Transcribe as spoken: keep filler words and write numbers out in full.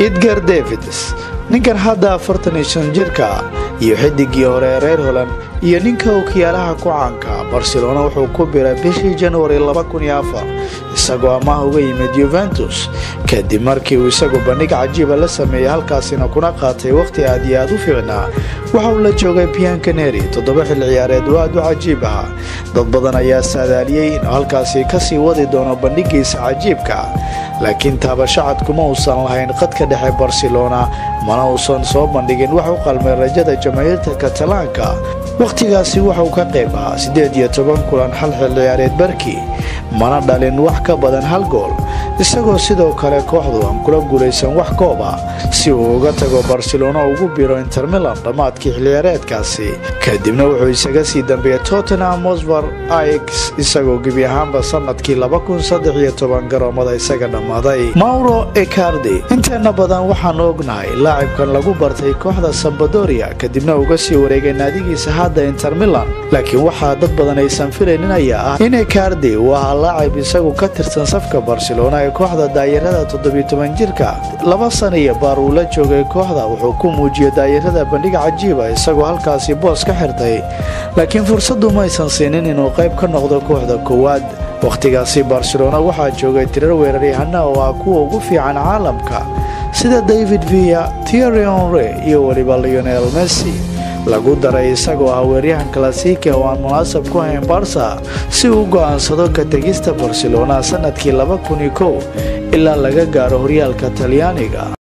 Edgar Davids ninkan hadda afartan iyo shan jirka iyo xidigii hore reer Holland iyo ninka wakiilaha ku caanka Barcelona wuxuu ku biiray bishii January laba kun iyo afar isagoo amaah uga yimid Juventus kadib markii uu isagu bandhig cajiib la sameeyay halkaasina kuna qaatay waqti aad iyo aad u fiicnaa waxa uu la joogay Bianconeri toddoba xil ciyaareed oo aad u cajiib ah dad badan ayaa saadaaliyay in halkaasi ka sii wadi doono bandhigiisa cajiibka laakiin taabashacad kuma uusan lahayn qadka dhexe Barcelona mana uusan soo bandhigin wax u qalmay rajada jamaahiirta Catalaanka waqtigaasi waxa uu ka qayb ahaa siddeed iyo toban kulan hal xil ciyaareed barkii mana dhalin wax ka badan hal gool isagoo sidoo kale kooxdu aan kula guuleysan wax koob ah si uu uga tago Barcelona ugu biiro Inter Milan dhamaadkii xil ciyaareedkaasi kadibna wuxuu isaga sii dambeeyay Tottenham Hotspur Ajax isagoo gebi ahaanba sanadkii laba kun saddex iyo toban garoomada isaga dhamaaday Mauro Icardi inta badan waxaan ognahay laacibkan lagu bartay kooxda Sampdoria kadibna uga sii wareegay naadigiisa hadda Inter Milan laakiin waxa dad badan aysan filaynin ayaa ah in Icardi waa laacib isagu ka tirsan safka Barcelona ee kooxda daayirada toddoba iyo toban jirka laba sano iyo bar uu la joogay kooxda wuxuu ku muujiyay daayirada bandhig cajiib ah isagoo halkaasi boos ka xirtay laakiin fursadu ma aysan siinin inuu qayb ka noqdo kooxda koowaad waqtigaasi Barcelona waxa joogay tirar weeraryahanna oo ah kuwa ugu fiican caalamka sida David Villa, Thierry Henry iyo waliba Lionel Messi lagu daray isagoo ah weeraryahan classic oo aan munaasab ku ahayn Barca si uu go'aansado ka tagista Barcelona sanadkii laba kun iyo kow ilaa laga gaaro horyaalka Talyaaniga